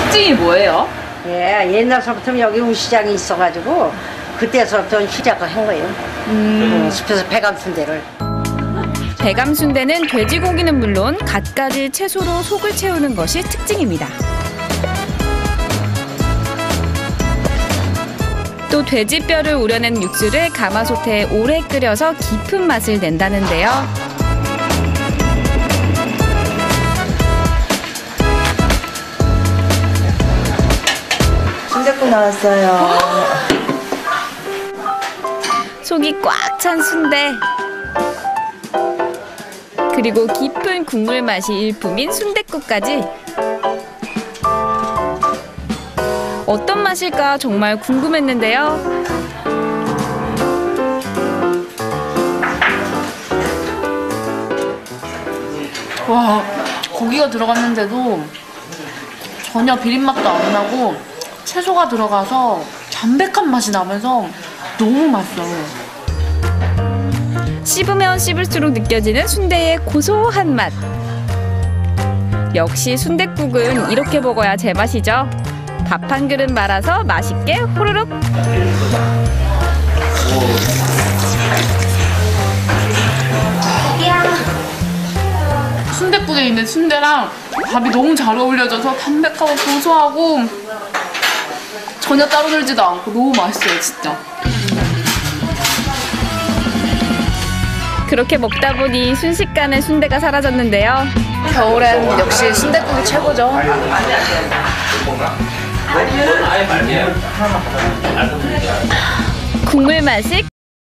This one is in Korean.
특징이 뭐예요? 예, 옛날서부터 여기 우시장이 있어가지고 그때서부터 시작을 한 거예요. 숲에서 배감순대를. 배감순대는 돼지고기는 물론 갖가지 채소로 속을 채우는 것이 특징입니다. 또 돼지뼈를 우려낸 육수를 가마솥에 오래 끓여서 깊은 맛을 낸다는데요. 순댓국 나왔어요. 속이 꽉 찬 순대. 그리고 깊은 국물 맛이 일품인 순댓국까지. 어떤 맛일까 정말 궁금했는데요. 와, 고기가 들어갔는데도 전혀 비린맛도 안 나고 채소가 들어가서 담백한 맛이 나면서 너무 맛있어요. 씹으면 씹을수록 느껴지는 순대의 고소한 맛. 역시 순댓국은 이렇게 먹어야 제맛이죠. 밥 한 그릇 말아서 맛있게 호로록. 순댓국에 있는 순대랑 밥이 너무 잘 어울려져서 담백하고 고소하고 전혀 따로 들지도 않고 너무 맛있어요, 진짜. 그렇게 먹다 보니 순식간에 순대가 사라졌는데요. 겨울엔 역시 순댓국이 최고죠. 국물 맛이